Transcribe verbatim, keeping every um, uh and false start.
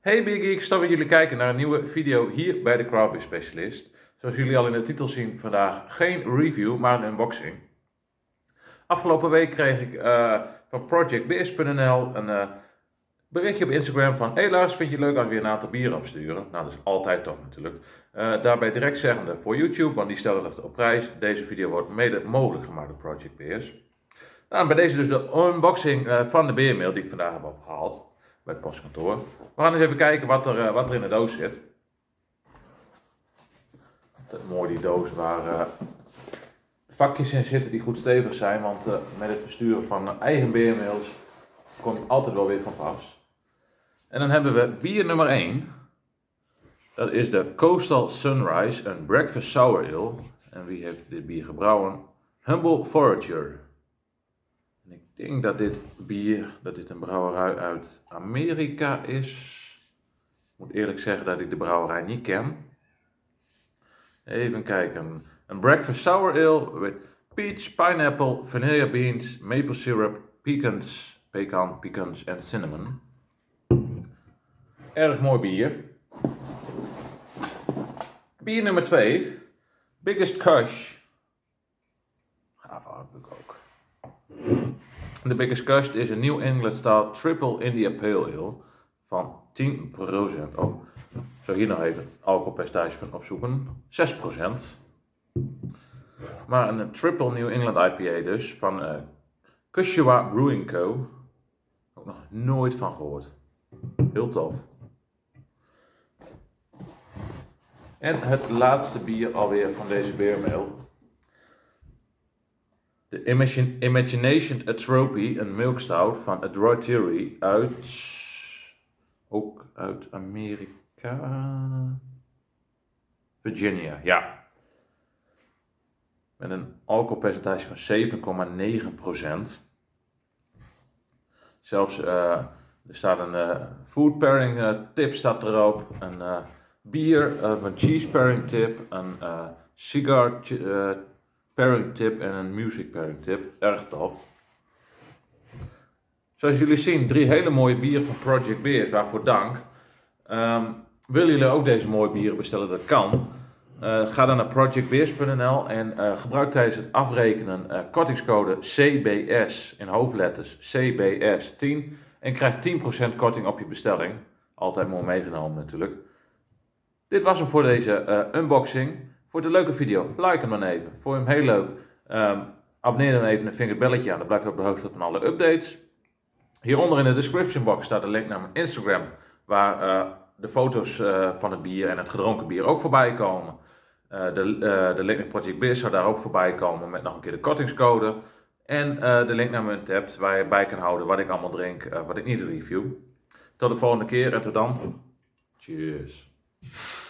Hey Big Geeks, dat we jullie kijken naar een nieuwe video hier bij de Craft Beer Specialist. Zoals jullie al in de titel zien vandaag geen review, maar een unboxing. Afgelopen week kreeg ik uh, van project beers punt n l een uh, berichtje op Instagram van: hey Lars, vind je het leuk als we weer een aantal bieren opsturen? Nou, dat is altijd tof natuurlijk. Uh, daarbij direct zeggende voor YouTube, want die stellen dat op prijs. Deze video wordt mede mogelijk gemaakt door Project Beers. Nou, bij deze dus de unboxing uh, van de beermail die ik vandaag heb opgehaald bij het postkantoor. We gaan eens even kijken wat er, uh, wat er in de doos zit. Het is mooi, die doos waar uh, vakjes in zitten die goed stevig zijn, want uh, met het besturen van uh, eigen beermails komt altijd wel weer van pas. En dan hebben we bier nummer één. Dat is de Coastal Sunrise, een breakfast sour ale. En wie heeft dit bier gebrouwen? Humble Forager. En ik denk dat dit bier, dat dit een brouwerij uit Amerika is. Ik moet eerlijk zeggen dat ik de brouwerij niet ken. Even kijken. Een breakfast sour ale with peach, pineapple, vanilla beans, maple syrup, pecans, pecan, pecans en cinnamon. Erg mooi bier. Bier nummer twee. Biggest Kush. Gaaf artwork ook. De Biggest Kush is een New England Style Triple India Pale Ale van tien procent. Oh, ik zal hier nog even het alcoholpercentage van opzoeken. zes procent. Maar een Triple New England I P A dus van uh, Kushiwa Brewing Co. Ook nog nooit van gehoord. Heel tof. En het laatste bier alweer van deze beermail. De Imagine, Imagination Atrophy, een milk stout van Adroit Theory uit, ook uit Amerika, Virginia, ja. Met een alcoholpercentage van zeven komma negen procent. Zelfs, uh, er staat een uh, food pairing uh, tip staat erop, een uh, bier, uh, een cheese pairing tip, een uh, cigar uh, pairing tip en een music pairing tip. Erg tof. Zoals jullie zien, drie hele mooie bieren van Project Beers, waarvoor dank. Um, willen jullie ook deze mooie bieren bestellen? Dat kan. Uh, ga dan naar project beers punt n l en uh, gebruik tijdens het afrekenen uh, kortingscode C B S in hoofdletters C B S tien en krijg tien procent korting op je bestelling. Altijd mooi meegenomen natuurlijk. Dit was hem voor deze uh, unboxing. Voor de leuke video, like hem dan even. Vond je hem heel leuk? Um, abonneer dan even en ving het belletje aan. Dan blijf je op de hoogte van alle updates. Hieronder in de description box staat een link naar mijn Instagram. Waar uh, de foto's uh, van het bier en het gedronken bier ook voorbij komen. Uh, de, uh, de link naar Project Beers zou daar ook voorbij komen met nog een keer de kortingscode. En uh, de link naar mijn tab waar je bij kan houden wat ik allemaal drink, uh, wat ik niet review. Tot de volgende keer en tot dan. Cheers.